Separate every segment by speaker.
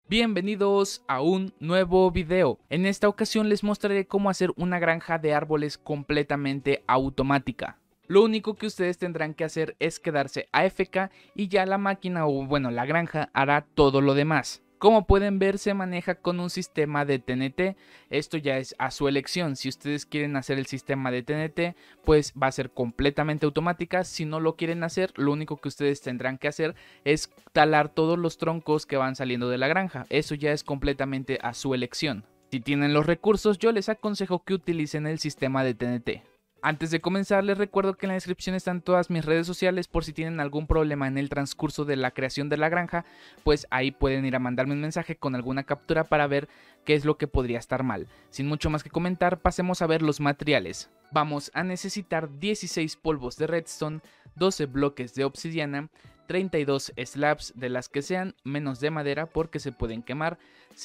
Speaker 1: Bienvenidos a un nuevo video. En esta ocasión les mostraré cómo hacer una granja de árboles completamente automática. Lo único que ustedes tendrán que hacer es quedarse AFK y ya la máquina o bueno la granja hará todo lo demás. Como pueden ver, se maneja con un sistema de TNT, esto ya es a su elección. Si ustedes quieren hacer el sistema de TNT, pues va a ser completamente automática. Si no lo quieren hacer, lo único que ustedes tendrán que hacer es talar todos los troncos que van saliendo de la granja, eso ya es completamente a su elección. Si tienen los recursos, yo les aconsejo que utilicen el sistema de TNT. Antes de comenzar, les recuerdo que en la descripción están todas mis redes sociales por si tienen algún problema en el transcurso de la creación de la granja, pues ahí pueden ir a mandarme un mensaje con alguna captura para ver qué es lo que podría estar mal. Sin mucho más que comentar, pasemos a ver los materiales. Vamos a necesitar 16 polvos de redstone, 12 bloques de obsidiana, 32 slabs de las que sean, menos de madera porque se pueden quemar,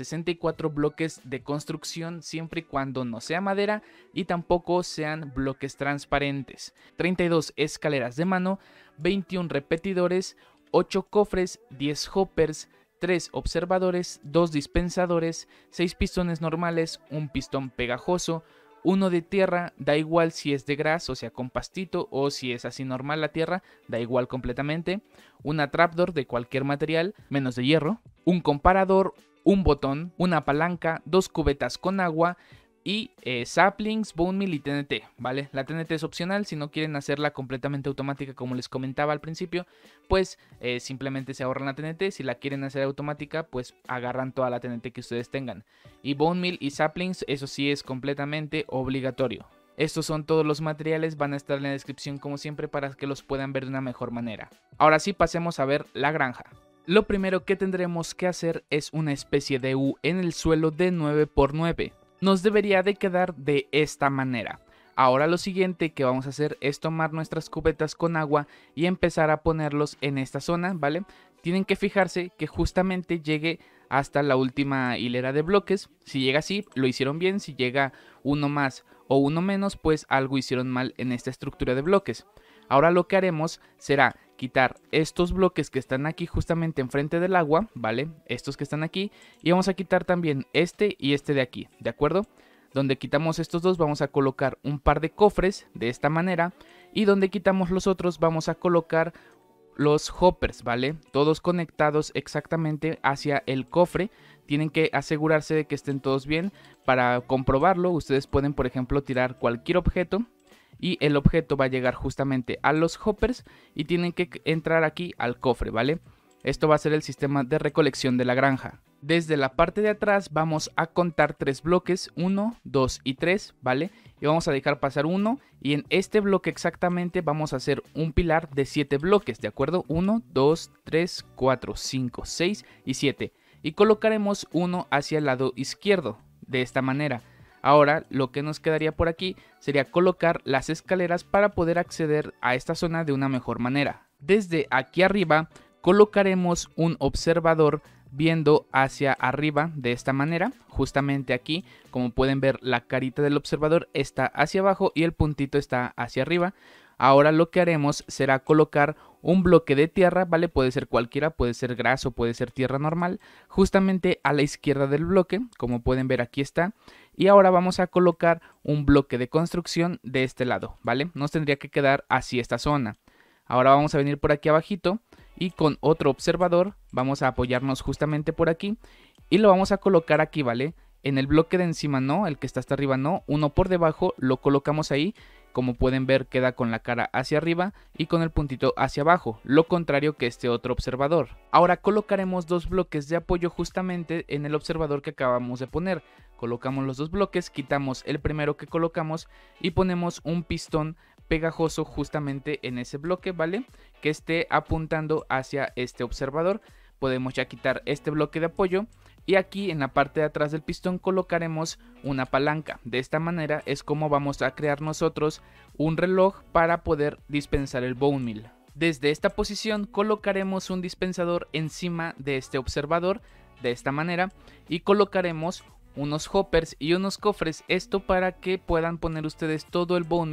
Speaker 1: 64 bloques de construcción siempre y cuando no sea madera y tampoco sean bloques transparentes, 32 escaleras de mano, 21 repetidores, 8 cofres, 10 hoppers, 3 observadores, 2 dispensadores, 6 pistones normales, un pistón pegajoso, uno de tierra, da igual si es de gras, o sea con pastito, o si es así normal la tierra, da igual completamente, una trapdoor de cualquier material, menos de hierro, un comparador, un botón, una palanca, 2 cubetas con agua y saplings, bone meal y TNT, ¿vale? La TNT es opcional, si no quieren hacerla completamente automática como les comentaba al principio, pues simplemente se ahorran la TNT. Si la quieren hacer automática, pues agarran toda la TNT que ustedes tengan. Y bone meal y saplings, eso sí es completamente obligatorio. Estos son todos los materiales, van a estar en la descripción como siempre para que los puedan ver de una mejor manera. Ahora sí, pasemos a ver la granja. Lo primero que tendremos que hacer es una especie de U en el suelo de 9×9. Nos debería de quedar de esta manera. Ahora lo siguiente que vamos a hacer es tomar nuestras cubetas con agua y empezar a ponerlos en esta zona, ¿vale? Tienen que fijarse que justamente llegue hasta la última hilera de bloques. Si llega así, lo hicieron bien. Si llega uno más o uno menos, pues algo hicieron mal en esta estructura de bloques. Ahora lo que haremos será quitar estos bloques que están aquí justamente enfrente del agua, ¿vale? Estos que están aquí, y vamos a quitar también este y este de aquí, ¿de acuerdo? Donde quitamos estos dos vamos a colocar un par de cofres de esta manera, y donde quitamos los otros vamos a colocar los hoppers, ¿vale? Todos conectados exactamente hacia el cofre. Tienen que asegurarse de que estén todos bien. Para comprobarlo, ustedes pueden, por ejemplo, tirar cualquier objeto y el objeto va a llegar justamente a los hoppers y tienen que entrar aquí al cofre, ¿vale? Esto va a ser el sistema de recolección de la granja. Desde la parte de atrás vamos a contar 3 bloques, 1, 2 y 3, ¿vale? Y vamos a dejar pasar uno y en este bloque exactamente vamos a hacer un pilar de 7 bloques, ¿de acuerdo? 1, 2, 3, 4, 5, 6 y 7. Y colocaremos uno hacia el lado izquierdo, de esta manera. Ahora lo que nos quedaría por aquí sería colocar las escaleras para poder acceder a esta zona de una mejor manera. Desde aquí arriba colocaremos un observador viendo hacia arriba de esta manera, justamente aquí. Como pueden ver, la carita del observador está hacia abajo y el puntito está hacia arriba. Ahora lo que haremos será colocar un bloque de tierra, ¿vale? Puede ser cualquiera, puede ser gras o puede ser tierra normal, justamente a la izquierda del bloque, como pueden ver aquí está. Y ahora vamos a colocar un bloque de construcción de este lado, ¿vale? Nos tendría que quedar así esta zona. Ahora vamos a venir por aquí abajito y con otro observador vamos a apoyarnos justamente por aquí y lo vamos a colocar aquí, ¿vale? En el bloque de encima no, el que está hasta arriba no, uno por debajo lo colocamos ahí. Como pueden ver, queda con la cara hacia arriba y con el puntito hacia abajo, lo contrario que este otro observador. Ahora colocaremos 2 bloques de apoyo justamente en el observador que acabamos de poner. Colocamos los 2 bloques, quitamos el primero que colocamos y ponemos un pistón pegajoso justamente en ese bloque, ¿vale? Que esté apuntando hacia este observador. Podemos ya quitar este bloque de apoyo. Y aquí en la parte de atrás del pistón colocaremos una palanca. De esta manera es como vamos a crear nosotros un reloj para poder dispensar el bone meal. Desde esta posición colocaremos un dispensador encima de este observador, de esta manera, y colocaremos unos hoppers y unos cofres, esto para que puedan poner ustedes todo el bone meal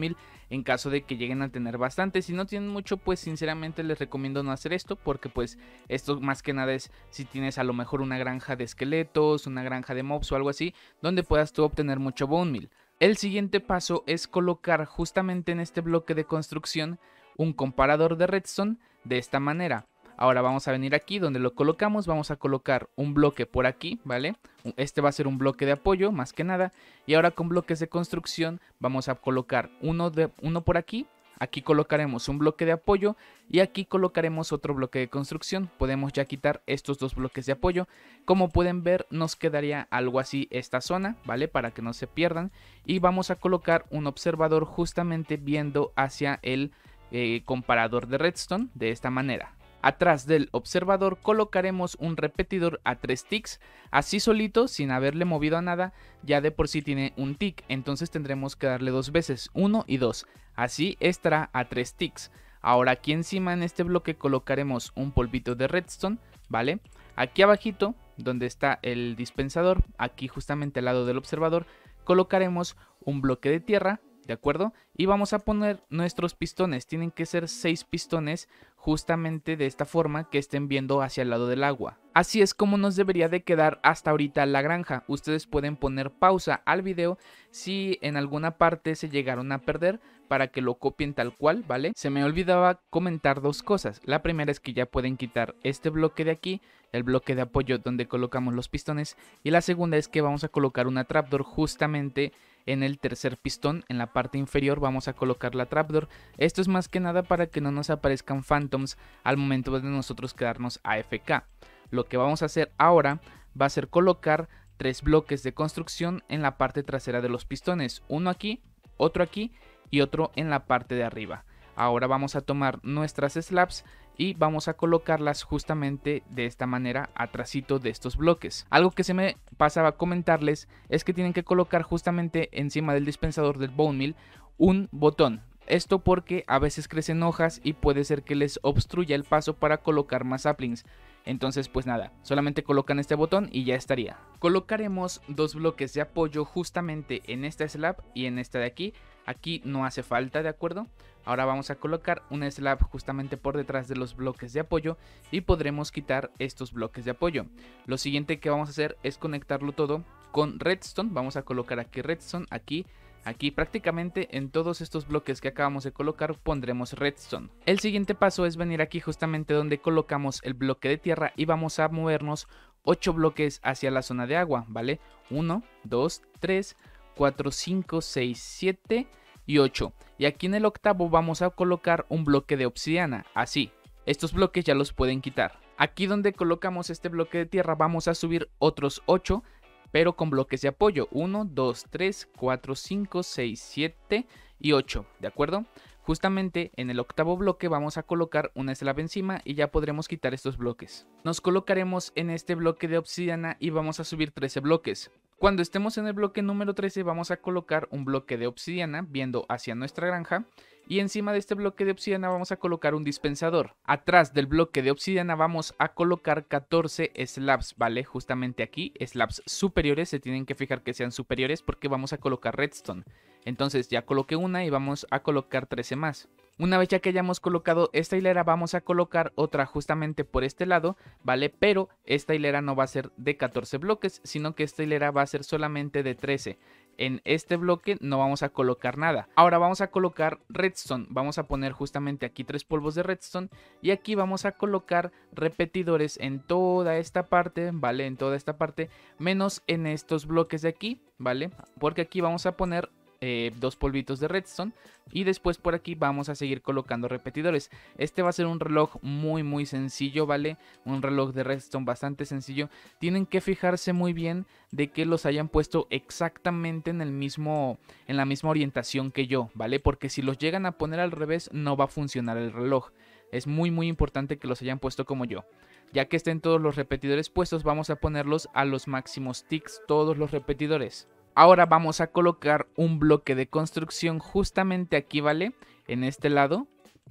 Speaker 1: en caso de que lleguen a tener bastante. Si no tienen mucho, pues sinceramente les recomiendo no hacer esto, porque pues esto más que nada es si tienes a lo mejor una granja de esqueletos, una granja de mobs o algo así, donde puedas tú obtener mucho bone meal. El siguiente paso es colocar justamente en este bloque de construcción un comparador de redstone de esta manera. Ahora vamos a venir aquí donde lo colocamos, vamos a colocar un bloque por aquí, ¿vale? Este va a ser un bloque de apoyo más que nada. Y ahora con bloques de construcción vamos a colocar uno por aquí. Aquí colocaremos un bloque de apoyo y aquí colocaremos otro bloque de construcción. Podemos ya quitar estos dos bloques de apoyo. Como pueden ver, nos quedaría algo así esta zona, ¿vale? Para que no se pierdan. Y vamos a colocar un observador justamente viendo hacia el comparador de redstone de esta manera. Atrás del observador colocaremos un repetidor a 3 ticks, así solito, sin haberle movido a nada, ya de por sí tiene un tick, entonces tendremos que darle 2 veces, 1 y 2, así estará a 3 ticks. Ahora aquí encima en este bloque colocaremos un polvito de redstone, ¿vale? Aquí abajito, donde está el dispensador, aquí justamente al lado del observador, colocaremos un bloque de tierra, ¿de acuerdo? Y vamos a poner nuestros pistones, tienen que ser 6 pistones justamente de esta forma que estén viendo hacia el lado del agua. Así es como nos debería de quedar hasta ahorita la granja. Ustedes pueden poner pausa al video si en alguna parte se llegaron a perder para que lo copien tal cual, ¿vale? Se me olvidaba comentar dos cosas. La primera es que ya pueden quitar este bloque de aquí, el bloque de apoyo donde colocamos los pistones, y la segunda es que vamos a colocar una trapdoor justamente en el tercer pistón, en la parte inferior vamos a colocar la trapdoor. Esto es más que nada para que no nos aparezcan phantoms al momento de nosotros quedarnos AFK. Lo que vamos a hacer ahora va a ser colocar 3 bloques de construcción en la parte trasera de los pistones, uno aquí, otro aquí y otro en la parte de arriba. Ahora vamos a tomar nuestras slabs y vamos a colocarlas justamente de esta manera atrasito de estos bloques. Algo que se me pasaba a comentarles es que tienen que colocar justamente encima del dispensador del bone meal un botón. Esto porque a veces crecen hojas y puede ser que les obstruya el paso para colocar más saplings. Entonces pues nada, solamente colocan este botón y ya estaría. Colocaremos 2 bloques de apoyo justamente en esta slab y en esta de aquí. Aquí no hace falta, ¿de acuerdo? Ahora vamos a colocar una slab justamente por detrás de los bloques de apoyo y podremos quitar estos bloques de apoyo. Lo siguiente que vamos a hacer es conectarlo todo con redstone. Vamos a colocar aquí redstone, aquí prácticamente en todos estos bloques que acabamos de colocar pondremos redstone. El siguiente paso es venir aquí justamente donde colocamos el bloque de tierra y vamos a movernos 8 bloques hacia la zona de agua, ¿vale? 1, 2, 3, 4, 5, 6, 7 y 8. Y aquí en el octavo vamos a colocar un bloque de obsidiana, así. Estos bloques ya los pueden quitar. Aquí donde colocamos este bloque de tierra vamos a subir otros 8, pero con bloques de apoyo. 1, 2, 3, 4, 5, 6, 7 y 8, ¿de acuerdo? Justamente en el octavo bloque vamos a colocar una slab encima y ya podremos quitar estos bloques. Nos colocaremos en este bloque de obsidiana y vamos a subir 13 bloques. Cuando estemos en el bloque número 13 vamos a colocar un bloque de obsidiana viendo hacia nuestra granja y encima de este bloque de obsidiana vamos a colocar un dispensador. Atrás del bloque de obsidiana vamos a colocar 14 slabs, ¿vale? Justamente aquí, slabs superiores, se tienen que fijar que sean superiores porque vamos a colocar redstone. Entonces ya coloqué una y vamos a colocar 13 más. Una vez ya que hayamos colocado esta hilera vamos a colocar otra justamente por este lado, ¿vale? Pero esta hilera no va a ser de 14 bloques, sino que esta hilera va a ser solamente de 13. En este bloque no vamos a colocar nada. Ahora vamos a colocar redstone. Vamos a poner justamente aquí 3 polvos de redstone y aquí vamos a colocar repetidores en toda esta parte, ¿vale? En toda esta parte, menos en estos bloques de aquí, ¿vale? Porque aquí vamos a poner 2 polvitos de redstone y después por aquí vamos a seguir colocando repetidores. Este va a ser un reloj muy sencillo, ¿vale? Un reloj de redstone bastante sencillo. Tienen que fijarse muy bien de que los hayan puesto exactamente en la misma orientación que yo, ¿vale? Porque si los llegan a poner al revés no va a funcionar el reloj. Es muy importante que los hayan puesto como yo. Ya que estén todos los repetidores puestos vamos a ponerlos a los máximos ticks, todos los repetidores. Ahora vamos a colocar un bloque de construcción justamente aquí, ¿vale? En este lado.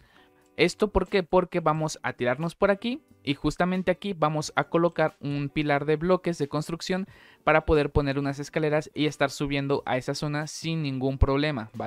Speaker 1: ¿Esto por qué? Porque vamos a tirarnos por aquí y justamente aquí vamos a colocar un pilar de bloques de construcción para poder poner unas escaleras y estar subiendo a esa zona sin ningún problema, ¿vale?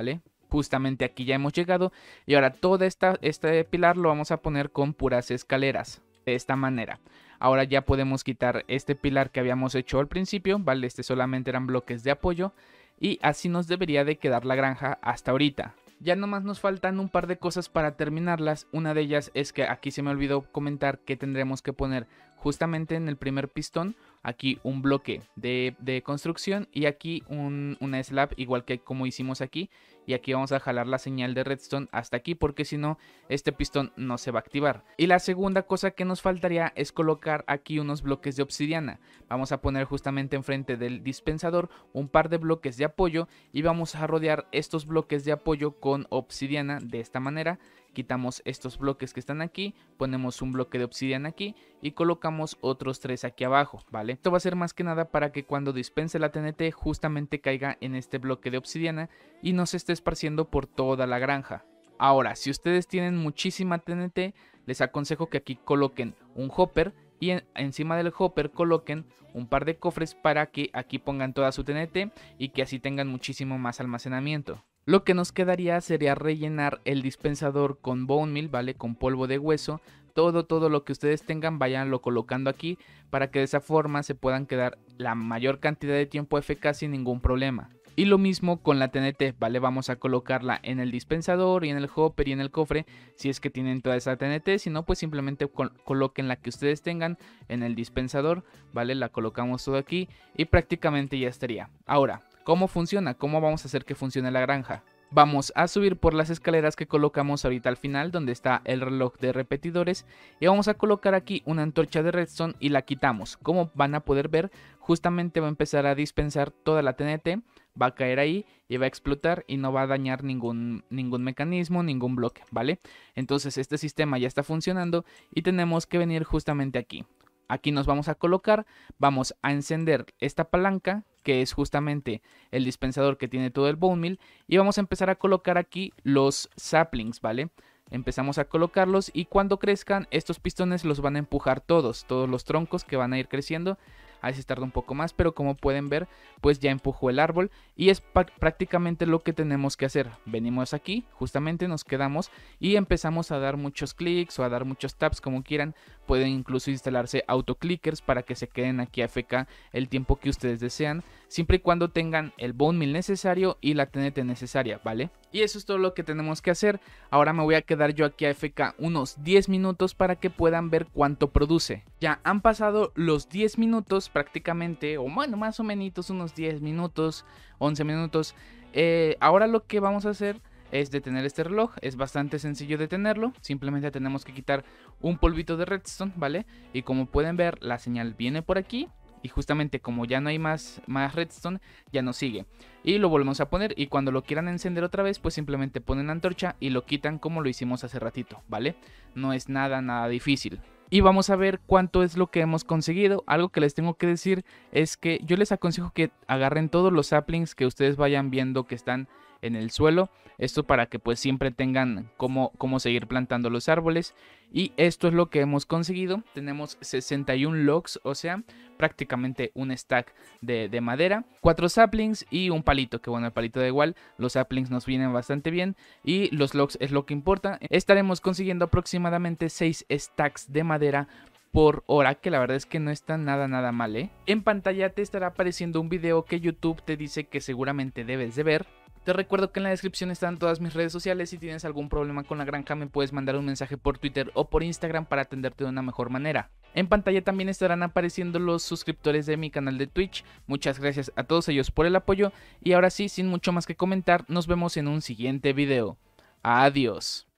Speaker 1: Justamente aquí ya hemos llegado y ahora todo este pilar lo vamos a poner con puras escaleras, de esta manera. Ahora ya podemos quitar este pilar que habíamos hecho al principio, ¿vale? Este solamente eran bloques de apoyo y así nos debería de quedar la granja hasta ahorita. Ya nomás nos faltan un par de cosas para terminarlas. Una de ellas es que aquí se me olvidó comentar que tendremos que poner justamente en el primer pistón aquí un bloque de construcción y aquí una slab igual que como hicimos aquí, y aquí vamos a jalar la señal de redstone hasta aquí porque si no este pistón no se va a activar. Y la segunda cosa que nos faltaría es colocar aquí unos bloques de obsidiana. Vamos a poner justamente enfrente del dispensador un par de bloques de apoyo y vamos a rodear estos bloques de apoyo con obsidiana de esta manera. Quitamos estos bloques que están aquí, ponemos un bloque de obsidiana aquí y colocamos otros 3 aquí abajo, ¿vale? Esto va a ser más que nada para que cuando dispense la TNT justamente caiga en este bloque de obsidiana y no se esté esparciendo por toda la granja. Ahora, si ustedes tienen muchísima TNT, les aconsejo que aquí coloquen un hopper y encima del hopper coloquen un par de cofres para que aquí pongan toda su TNT y que así tengan muchísimo más almacenamiento. Lo que nos quedaría sería rellenar el dispensador con bone meal, ¿vale? Con polvo de hueso. Todo lo que ustedes tengan, vayanlo colocando aquí para que de esa forma se puedan quedar la mayor cantidad de tiempo AFK sin ningún problema. Y lo mismo con la TNT, ¿vale? Vamos a colocarla en el dispensador y en el hopper y en el cofre si es que tienen toda esa TNT. Si no, pues simplemente coloquen la que ustedes tengan en el dispensador, ¿vale? La colocamos todo aquí y prácticamente ya estaría. Ahora, ¿cómo funciona? ¿Cómo vamos a hacer que funcione la granja? Vamos a subir por las escaleras que colocamos ahorita al final, donde está el reloj de repetidores, y vamos a colocar aquí una antorcha de redstone y la quitamos. Como van a poder ver, justamente va a empezar a dispensar toda la TNT, va a caer ahí y va a explotar y no va a dañar ningún mecanismo, ningún bloque, ¿vale? Entonces este sistema ya está funcionando y tenemos que venir justamente aquí. Aquí nos vamos a colocar, vamos a encender esta palanca que es justamente el dispensador que tiene todo el bone meal y vamos a empezar a colocar aquí los saplings, ¿vale? Empezamos a colocarlos y cuando crezcan estos pistones los van a empujar todos los troncos que van a ir creciendo. A veces tarda un poco más, pero como pueden ver, pues ya empujó el árbol y es prácticamente lo que tenemos que hacer. Venimos aquí, justamente nos quedamos y empezamos a dar muchos clics o a dar muchos taps como quieran. Pueden incluso instalarse autoclickers para que se queden aquí AFK el tiempo que ustedes desean, siempre y cuando tengan el bone meal necesario y la TNT necesaria, ¿vale? Y eso es todo lo que tenemos que hacer. Ahora me voy a quedar yo aquí AFK unos 10 minutos para que puedan ver cuánto produce. Ya han pasado los 10 minutos prácticamente, o bueno, más o menos unos 10 minutos, 11 minutos. Ahora lo que vamos a hacer es detener este reloj. Es bastante sencillo detenerlo, simplemente tenemos que quitar un polvito de redstone, ¿vale? Y como pueden ver, la señal viene por aquí y justamente como ya no hay más redstone, ya no sigue. Y lo volvemos a poner y cuando lo quieran encender otra vez, pues simplemente ponen la antorcha y lo quitan como lo hicimos hace ratito, ¿vale? No es nada difícil. Y vamos a ver cuánto es lo que hemos conseguido. Algo que les tengo que decir es que yo les aconsejo que agarren todos los saplings que ustedes vayan viendo que están en el suelo. Esto para que pues siempre tengan cómo seguir plantando los árboles. Y esto es lo que hemos conseguido. Tenemos 61 logs, o sea, prácticamente un stack de madera, 4 saplings y un palito, que bueno, el palito da igual, los saplings nos vienen bastante bien y los logs es lo que importa. Estaremos consiguiendo aproximadamente 6 stacks de madera por hora, que la verdad es que no está nada mal, ¿eh? En pantalla te estará apareciendo un video que YouTube te dice que seguramente debes de ver. Te recuerdo que en la descripción están todas mis redes sociales. Si tienes algún problema con la granja me puedes mandar un mensaje por Twitter o por Instagram para atenderte de una mejor manera. En pantalla también estarán apareciendo los suscriptores de mi canal de Twitch. Muchas gracias a todos ellos por el apoyo y ahora sí, sin mucho más que comentar, nos vemos en un siguiente video. Adiós.